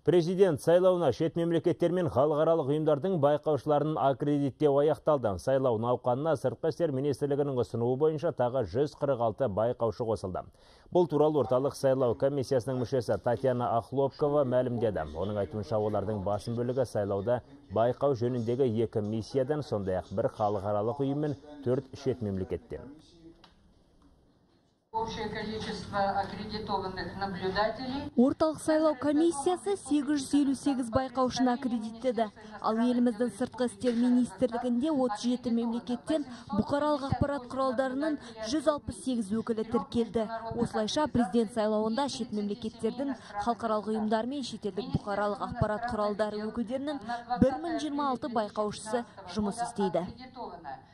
Президент сайлауына шет мемлекеттер мен халықаралық ұйымдардың байқаушыларын аккредиттеу аяқталды. Сайлау науқанына сыртқы істер министрлігінің ұсынуы бойынша тағы 146 байқаушы қосылды. Бұл туралы орталық сайлау комиссиясының мүшесі Татьяна Ахлопкова мәлімдеді. Оның айтуынша олардың басым бөлігі сайлауда байқау жөніндегі 2 миссиядан, сондай-ақ 1 халықаралық ұйым мен 4 шет мемлекеттен. Общее количество аккредитованных наблюдателей. Орталық сайлау комиссиясы 858 байқаушыны аккредиттеді. Ал еліміздің сыртқы істер министрлігінде 37 мемлекеттен бұқаралық ақпарат құралдарының 168 өкілі тіркелді. Осылайша президент сайлауында шет мемлекеттердің халықаралық ұйымдар мен шетелдік бұқаралық ақпарат құралдары өкілдерінің 1026 байқаушысы жұмыс істейді.